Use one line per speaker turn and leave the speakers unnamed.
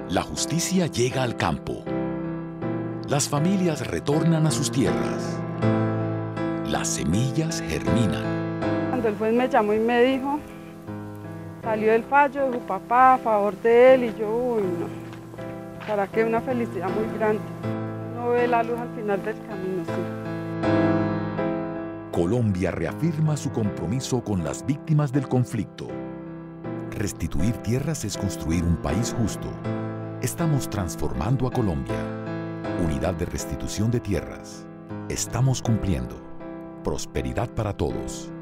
La justicia llega al campo. Las familias retornan a sus tierras. Las semillas germinan.
Cuando el juez me llamó y me dijo, salió el fallo de su papá a favor de él y yo, uy, no, para qué, una felicidad muy grande. Uno ve la luz al final del camino, sí.
Colombia reafirma su compromiso con las víctimas del conflicto. Restituir tierras es construir un país justo. Estamos transformando a Colombia. Unidad de Restitución de Tierras. Estamos cumpliendo. Prosperidad para todos.